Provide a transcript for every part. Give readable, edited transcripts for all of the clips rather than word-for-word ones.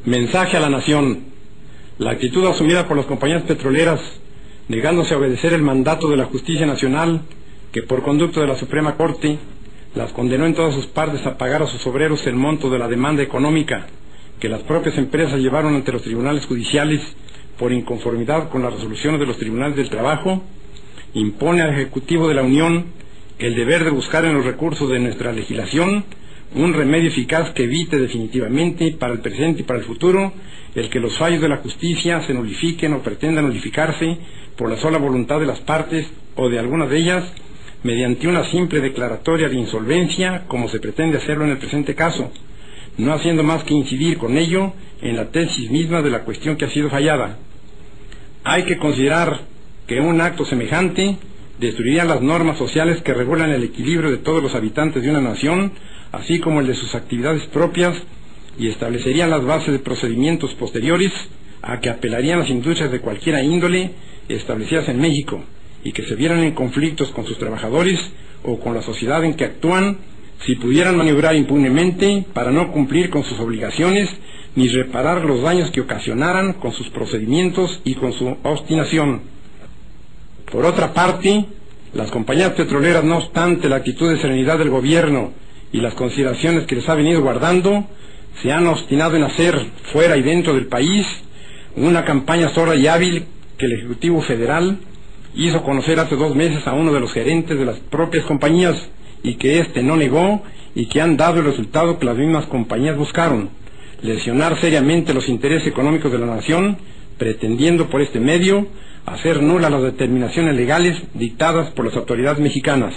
Mensaje a la nación. La actitud asumida por las compañías petroleras, negándose a obedecer el mandato de la Justicia Nacional, que por conducto de la Suprema Corte las condenó en todas sus partes a pagar a sus obreros el monto de la demanda económica que las propias empresas llevaron ante los tribunales judiciales por inconformidad con las resoluciones de los tribunales del trabajo, impone al Ejecutivo de la Unión el deber de buscar en los recursos de nuestra legislación un remedio eficaz que evite definitivamente para el presente y para el futuro el que los fallos de la justicia se nulifiquen o pretendan nulificarse por la sola voluntad de las partes o de algunas de ellas mediante una simple declaratoria de insolvencia, como se pretende hacerlo en el presente caso, no haciendo más que incidir con ello en la tesis misma de la cuestión que ha sido fallada. Hay que considerar que un acto semejante destruiría las normas sociales que regulan el equilibrio de todos los habitantes de una nación, así como el de sus actividades propias, y establecería las bases de procedimientos posteriores a que apelarían las industrias de cualquiera índole establecidas en México y que se vieran en conflictos con sus trabajadores o con la sociedad en que actúan, si pudieran maniobrar impunemente para no cumplir con sus obligaciones ni reparar los daños que ocasionaran con sus procedimientos y con su obstinación. Por otra parte, las compañías petroleras, no obstante la actitud de serenidad del gobierno y las consideraciones que les ha venido guardando, se han obstinado en hacer, fuera y dentro del país, una campaña sorda y hábil que el Ejecutivo Federal hizo conocer hace 2 meses a uno de los gerentes de las propias compañías y que éste no negó y que han dado el resultado que las mismas compañías buscaron: lesionar seriamente los intereses económicos de la nación, pretendiendo por este medio hacer nulas las determinaciones legales dictadas por las autoridades mexicanas.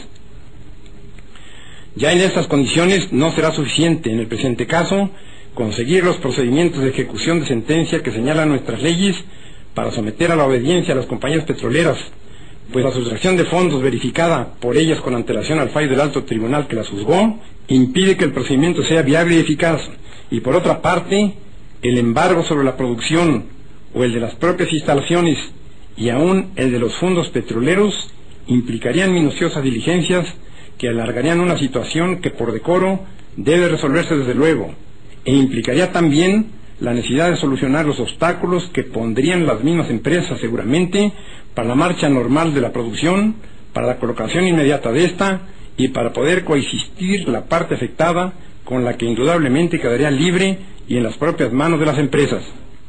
Ya en estas condiciones no será suficiente, en el presente caso, conseguir los procedimientos de ejecución de sentencia que señalan nuestras leyes para someter a la obediencia a las compañías petroleras, pues la sustracción de fondos verificada por ellas con antelación al fallo del alto tribunal que las juzgó impide que el procedimiento sea viable y eficaz, y por otra parte, el embargo sobre la producción o el de las propias instalaciones y aún el de los fondos petroleros implicarían minuciosas diligencias que alargarían una situación que por decoro debe resolverse desde luego, e implicaría también la necesidad de solucionar los obstáculos que pondrían las mismas empresas seguramente para la marcha normal de la producción, para la colocación inmediata de esta y para poder coexistir la parte afectada con la que indudablemente quedaría libre y en las propias manos de las empresas.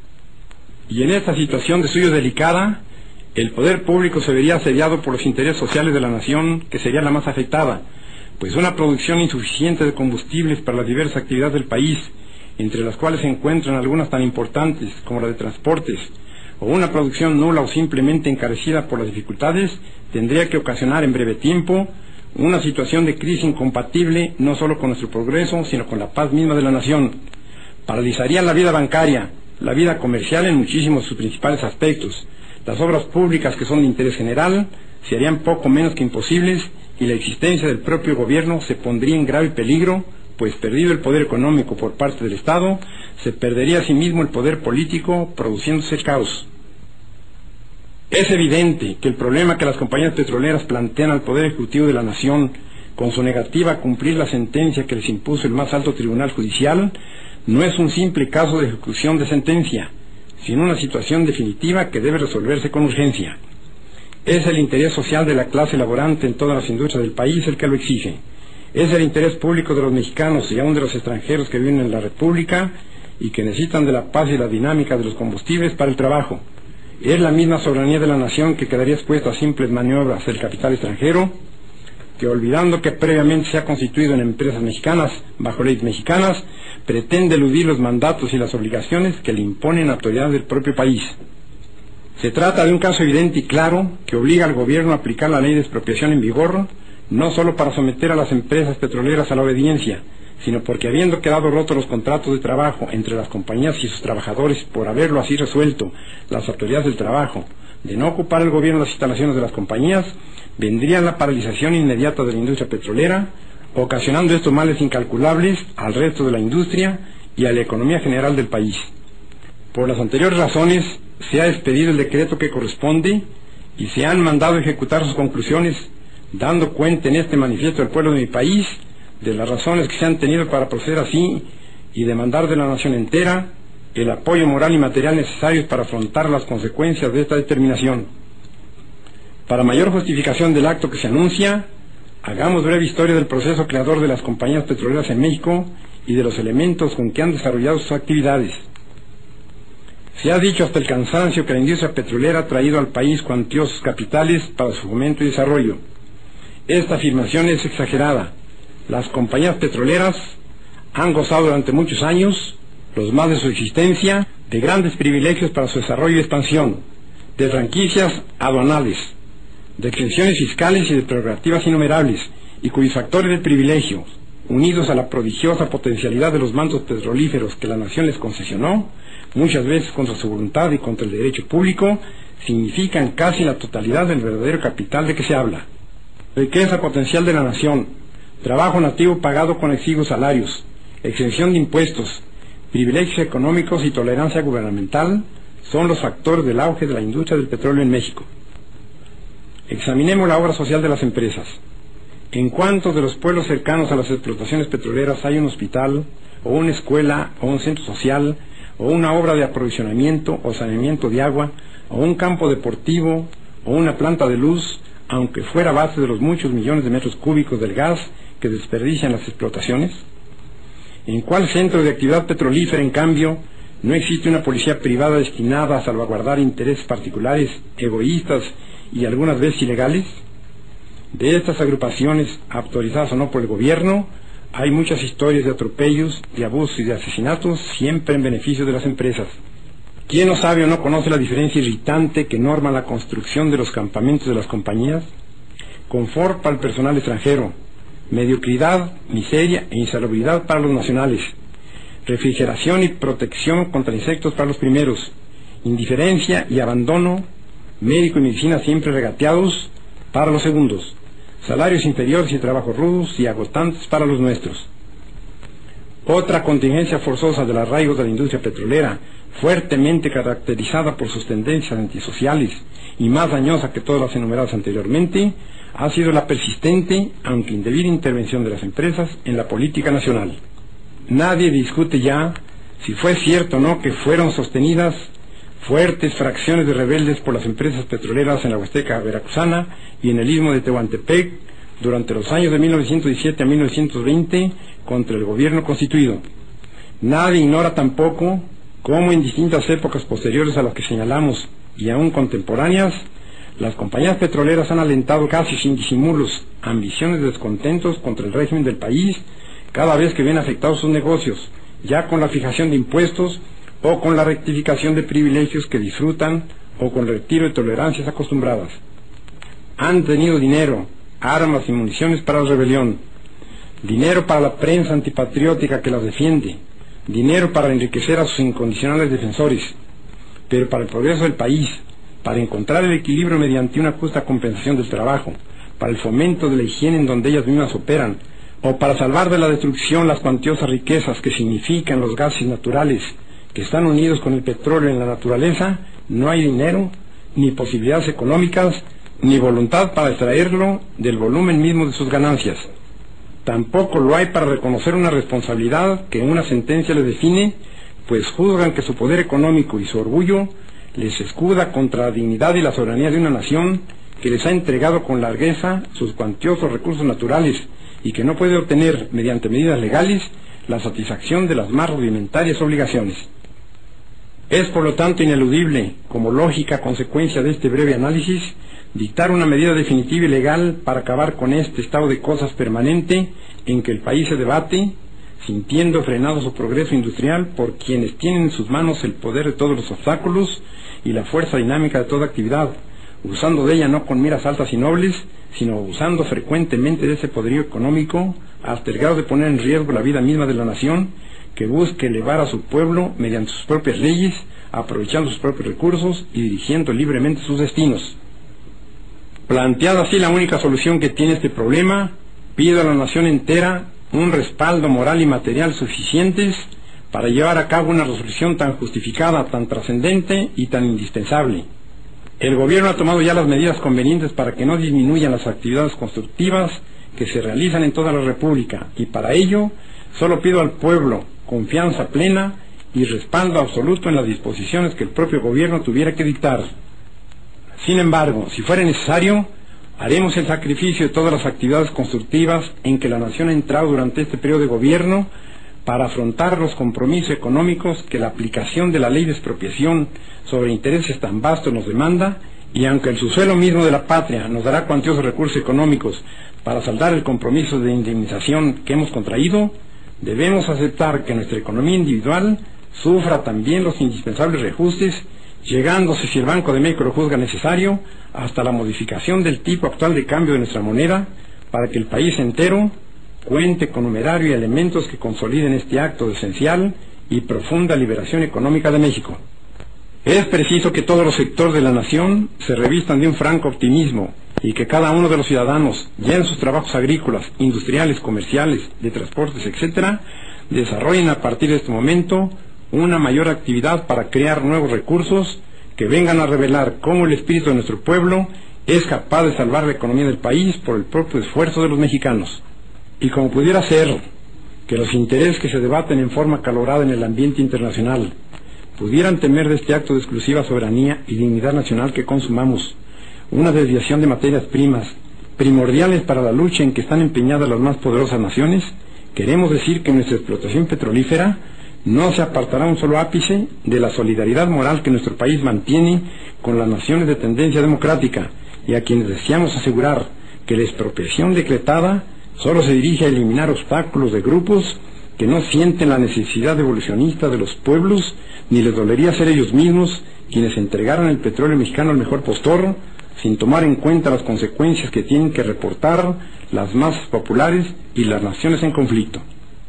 Y en esta situación de suyo delicada, el poder público se vería asediado por los intereses sociales de la nación, que sería la más afectada, pues una producción insuficiente de combustibles para las diversas actividades del país, entre las cuales se encuentran algunas tan importantes como la de transportes, o una producción nula o simplemente encarecida por las dificultades, tendría que ocasionar en breve tiempo una situación de crisis incompatible no solo con nuestro progreso, sino con la paz misma de la nación. Paralizaría la vida bancaria, la vida comercial en muchísimos de sus principales aspectos. Las obras públicas que son de interés general se harían poco menos que imposibles y la existencia del propio gobierno se pondría en grave peligro, pues perdido el poder económico por parte del Estado, se perdería asimismo el poder político, produciéndose el caos. Es evidente que el problema que las compañías petroleras plantean al Poder Ejecutivo de la Nación, con su negativa a cumplir la sentencia que les impuso el más alto tribunal judicial, no es un simple caso de ejecución de sentencia, sino una situación definitiva que debe resolverse con urgencia. Es el interés social de la clase laborante en todas las industrias del país el que lo exige. Es el interés público de los mexicanos y aún de los extranjeros que viven en la República y que necesitan de la paz y la dinámica de los combustibles para el trabajo. Es la misma soberanía de la nación que quedaría expuesta a simples maniobras del capital extranjero, que olvidando que previamente se ha constituido en empresas mexicanas bajo leyes mexicanas, pretende eludir los mandatos y las obligaciones que le imponen autoridades del propio país. Se trata de un caso evidente y claro que obliga al gobierno a aplicar la ley de expropiación en vigor, no solo para someter a las empresas petroleras a la obediencia, sino porque habiendo quedado rotos los contratos de trabajo entre las compañías y sus trabajadores por haberlo así resuelto las autoridades del trabajo, de no ocupar el gobierno las instalaciones de las compañías, vendría la paralización inmediata de la industria petrolera, ocasionando estos males incalculables al resto de la industria y a la economía general del país. Por las anteriores razones, se ha expedido el decreto que corresponde y se han mandado ejecutar sus conclusiones, dando cuenta en este manifiesto del pueblo de mi país de las razones que se han tenido para proceder así y demandar de la nación entera el apoyo moral y material necesarios para afrontar las consecuencias de esta determinación. Para mayor justificación del acto que se anuncia, hagamos breve historia del proceso creador de las compañías petroleras en México y de los elementos con que han desarrollado sus actividades. Se ha dicho hasta el cansancio que la industria petrolera ha traído al país cuantiosos capitales para su fomento y desarrollo. Esta afirmación es exagerada. Las compañías petroleras han gozado durante muchos años, los más de su existencia, de grandes privilegios para su desarrollo y expansión, de franquicias aduanales, de exenciones fiscales y de prerrogativas innumerables, y cuyos factores de privilegio, unidos a la prodigiosa potencialidad de los mantos petrolíferos que la nación les concesionó, muchas veces contra su voluntad y contra el derecho público, significan casi la totalidad del verdadero capital de que se habla. Riqueza potencial de la nación, trabajo nativo pagado con exiguos salarios, exención de impuestos, privilegios económicos y tolerancia gubernamental son los factores del auge de la industria del petróleo en México. Examinemos la obra social de las empresas. ¿En cuántos de los pueblos cercanos a las explotaciones petroleras hay un hospital, o una escuela, o un centro social, o una obra de aprovisionamiento o saneamiento de agua, o un campo deportivo, o una planta de luz, aunque fuera a base de los muchos millones de metros cúbicos del gas que desperdician las explotaciones? ¿En cuál centro de actividad petrolífera, en cambio, no existe una policía privada destinada a salvaguardar intereses particulares, egoístas y algunas veces ilegales? De estas agrupaciones, autorizadas o no por el gobierno, hay muchas historias de atropellos, de abusos y de asesinatos, siempre en beneficio de las empresas. ¿Quién no sabe o no conoce la diferencia irritante que norma la construcción de los campamentos de las compañías? Confort para el personal extranjero, mediocridad, miseria e insalubridad para los nacionales, refrigeración y protección contra insectos para los primeros, indiferencia y abandono, médico y medicina siempre regateados para los segundos, salarios inferiores y trabajos rudos y agotantes para los nuestros. Otra contingencia forzosa del arraigo de la industria petrolera, fuertemente caracterizada por sus tendencias antisociales y más dañosa que todas las enumeradas anteriormente, ha sido la persistente, aunque indebida, intervención de las empresas en la política nacional. Nadie discute ya si fue cierto o no que fueron sostenidas fuertes fracciones de rebeldes por las empresas petroleras en la Huasteca veracruzana y en el istmo de Tehuantepec durante los años de 1917 a 1920 contra el gobierno constituido. Nadie ignora tampoco cómo en distintas épocas posteriores a las que señalamos y aún contemporáneas, las compañías petroleras han alentado casi sin disimulos ambiciones de descontentos contra el régimen del país cada vez que ven afectados sus negocios, ya con la fijación de impuestos o con la rectificación de privilegios que disfrutan o con el retiro de tolerancias acostumbradas. Han tenido dinero, armas y municiones para la rebelión, dinero para la prensa antipatriótica que las defiende, dinero para enriquecer a sus incondicionales defensores, pero para el progreso del país, para encontrar el equilibrio mediante una justa compensación del trabajo, para el fomento de la higiene en donde ellas mismas operan, o para salvar de la destrucción las cuantiosas riquezas que significan los gases naturales que están unidos con el petróleo en la naturaleza, no hay dinero, ni posibilidades económicas, ni voluntad para extraerlo del volumen mismo de sus ganancias. Tampoco lo hay para reconocer una responsabilidad que una sentencia les define, pues juzgan que su poder económico y su orgullo les escuda contra la dignidad y la soberanía de una nación que les ha entregado con largueza sus cuantiosos recursos naturales y que no puede obtener, mediante medidas legales, la satisfacción de las más rudimentarias obligaciones. Es por lo tanto ineludible, como lógica consecuencia de este breve análisis, dictar una medida definitiva y legal para acabar con este estado de cosas permanente en que el país se debate, sintiendo frenado su progreso industrial por quienes tienen en sus manos el poder de todos los obstáculos y la fuerza dinámica de toda actividad, usando de ella no con miras altas y nobles, sino abusando frecuentemente de ese poderío económico hasta el grado de poner en riesgo la vida misma de la nación, que busque elevar a su pueblo mediante sus propias leyes, aprovechando sus propios recursos y dirigiendo libremente sus destinos. Planteada así la única solución que tiene este problema, pido a la nación entera un respaldo moral y material suficientes para llevar a cabo una resolución tan justificada, tan trascendente y tan indispensable. El gobierno ha tomado ya las medidas convenientes para que no disminuyan las actividades constructivas que se realizan en toda la República, y para ello solo pido al pueblo confianza plena y respaldo absoluto en las disposiciones que el propio gobierno tuviera que dictar. Sin embargo, si fuera necesario, haremos el sacrificio de todas las actividades constructivas en que la nación ha entrado durante este periodo de gobierno para afrontar los compromisos económicos que la aplicación de la ley de expropiación sobre intereses tan vastos nos demanda, y aunque el subsuelo mismo de la patria nos dará cuantiosos recursos económicos para saldar el compromiso de indemnización que hemos contraído, debemos aceptar que nuestra economía individual sufra también los indispensables reajustes, llegándose, si el Banco de México lo juzga necesario, hasta la modificación del tipo actual de cambio de nuestra moneda, para que el país entero cuente con numerario y elementos que consoliden este acto de esencial y profunda liberación económica de México. Es preciso que todos los sectores de la nación se revistan de un franco optimismo y que cada uno de los ciudadanos, ya en sus trabajos agrícolas, industriales, comerciales, de transportes, etc., desarrollen a partir de este momento una mayor actividad para crear nuevos recursos que vengan a revelar cómo el espíritu de nuestro pueblo es capaz de salvar la economía del país por el propio esfuerzo de los mexicanos. Y como pudiera ser que los intereses que se debaten en forma acalorada en el ambiente internacional pudieran temer de este acto de exclusiva soberanía y dignidad nacional que consumamos una desviación de materias primas primordiales para la lucha en que están empeñadas las más poderosas naciones, queremos decir que nuestra explotación petrolífera no se apartará un solo ápice de la solidaridad moral que nuestro país mantiene con las naciones de tendencia democrática, y a quienes deseamos asegurar que la expropiación decretada solo se dirige a eliminar obstáculos de grupos que no sienten la necesidad evolucionista de los pueblos, ni les dolería ser ellos mismos quienes entregaran el petróleo mexicano al mejor postor, sin tomar en cuenta las consecuencias que tienen que reportar las masas populares y las naciones en conflicto.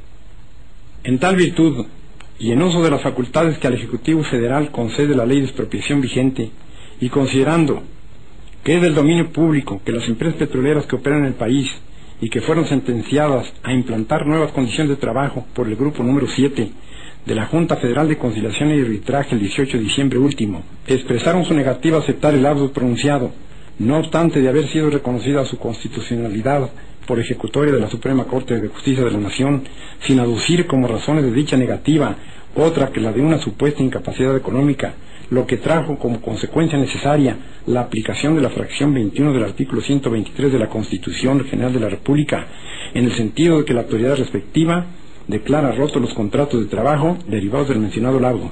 En tal virtud, y en uso de las facultades que al Ejecutivo Federal concede la ley de expropiación vigente, y considerando que es del dominio público que las empresas petroleras que operan en el país y que fueron sentenciadas a implantar nuevas condiciones de trabajo por el grupo número 7 de la Junta Federal de Conciliación y Arbitraje el 18 de diciembre último, expresaron su negativa a aceptar el auto pronunciado, no obstante de haber sido reconocida su constitucionalidad por ejecutoria de la Suprema Corte de Justicia de la Nación, sin aducir como razones de dicha negativa otra que la de una supuesta incapacidad económica, lo que trajo como consecuencia necesaria la aplicación de la fracción 21 del artículo 123 de la Constitución General de la República, en el sentido de que la autoridad respectiva declara rotos los contratos de trabajo derivados del mencionado laudo.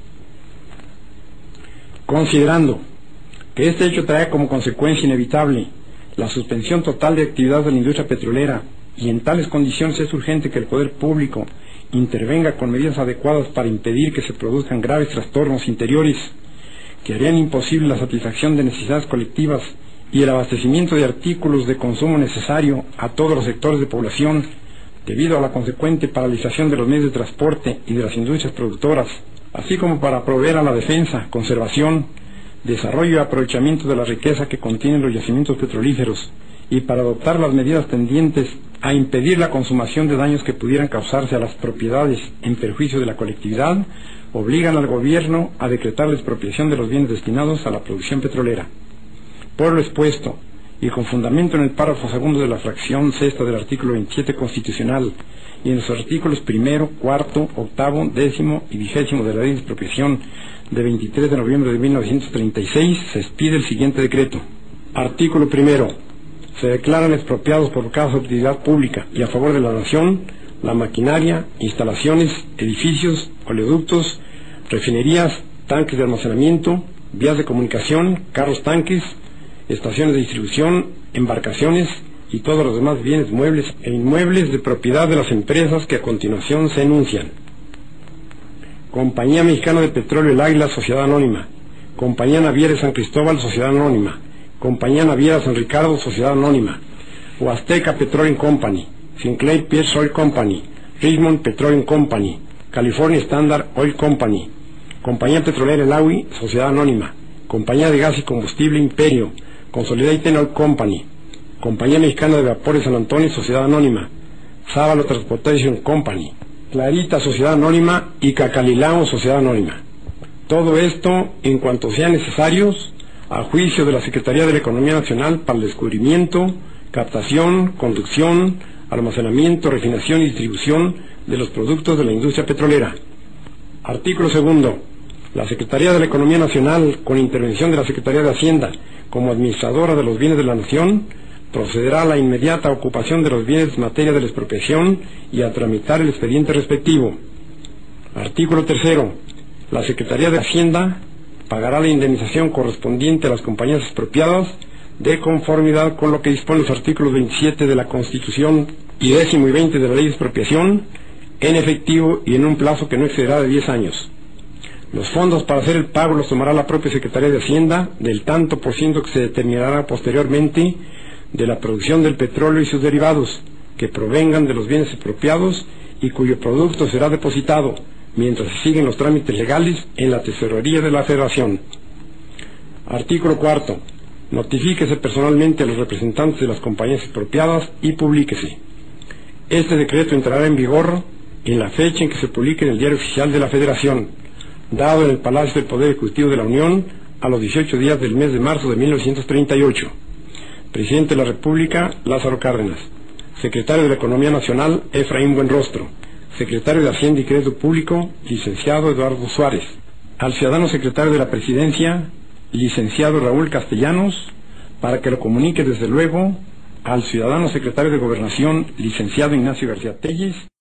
Considerando que este hecho trae como consecuencia inevitable la suspensión total de actividades de la industria petrolera, y en tales condiciones es urgente que el poder público intervenga con medidas adecuadas para impedir que se produzcan graves trastornos interiores que harían imposible la satisfacción de necesidades colectivas y el abastecimiento de artículos de consumo necesario a todos los sectores de población, debido a la consecuente paralización de los medios de transporte y de las industrias productoras, así como para proveer a la defensa, conservación, desarrollo y aprovechamiento de la riqueza que contienen los yacimientos petrolíferos, y para adoptar las medidas tendientes a impedir la consumación de daños que pudieran causarse a las propiedades en perjuicio de la colectividad, obligan al gobierno a decretar la expropiación de los bienes destinados a la producción petrolera. Por lo expuesto, y con fundamento en el párrafo segundo de la fracción sexta del artículo 27 constitucional y en los artículos primero, cuarto, octavo, décimo y 20º de la ley de expropiación de 23 de noviembre de 1936, se expide el siguiente decreto. Artículo primero. Se declaran expropiados por causa de utilidad pública y a favor de la nación la maquinaria, instalaciones, edificios, oleoductos, refinerías, tanques de almacenamiento, vías de comunicación, carros tanques, estaciones de distribución, embarcaciones y todos los demás bienes muebles e inmuebles de propiedad de las empresas que a continuación se enuncian. Compañía Mexicana de Petróleo El Águila, Sociedad Anónima. Compañía Naviera San Cristóbal, Sociedad Anónima. Compañía Naviera San Ricardo, Sociedad Anónima. Huasteca Petroleum Company. Sinclair Pierce Oil Company. Richmond Petroleum Company. California Standard Oil Company. Compañía Petrolera El Agui, Sociedad Anónima. Compañía de Gas y Combustible Imperio. Consolidated Oil Company. Compañía Mexicana de Vapores San Antonio, Sociedad Anónima. Sábalo Transportation Company. Clarita, Sociedad Anónima, y Cacalilao, Sociedad Anónima. Todo esto, en cuanto sean necesarios, a juicio de la Secretaría de la Economía Nacional para el descubrimiento, captación, conducción, almacenamiento, refinación y distribución de los productos de la industria petrolera. Artículo segundo. La Secretaría de la Economía Nacional, con intervención de la Secretaría de Hacienda, como administradora de los bienes de la Nación, procederá a la inmediata ocupación de los bienes en materia de la expropiación y a tramitar el expediente respectivo. Artículo tercero. La Secretaría de Hacienda pagará la indemnización correspondiente a las compañías expropiadas de conformidad con lo que disponen los artículos 27 de la Constitución y 10º y 20 de la Ley de Expropiación, en efectivo y en un plazo que no excederá de 10 años. Los fondos para hacer el pago los tomará la propia Secretaría de Hacienda del tanto por ciento que se determinará posteriormente de la producción del petróleo y sus derivados, que provengan de los bienes expropiados y cuyo producto será depositado, mientras se siguen los trámites legales, en la Tesorería de la Federación. Artículo cuarto. Notifíquese personalmente a los representantes de las compañías expropiadas y publíquese. Este decreto entrará en vigor en la fecha en que se publique en el Diario Oficial de la Federación, dado en el Palacio del Poder Ejecutivo de la Unión a los 18 días del mes de marzo de 1938. Presidente de la República, Lázaro Cárdenas. Secretario de la Economía Nacional, Efraín Buenrostro. Secretario de Hacienda y Crédito Público, licenciado Eduardo Suárez. Al ciudadano secretario de la Presidencia, licenciado Raúl Castellanos, para que lo comunique desde luego al ciudadano secretario de Gobernación, licenciado Ignacio García Telles.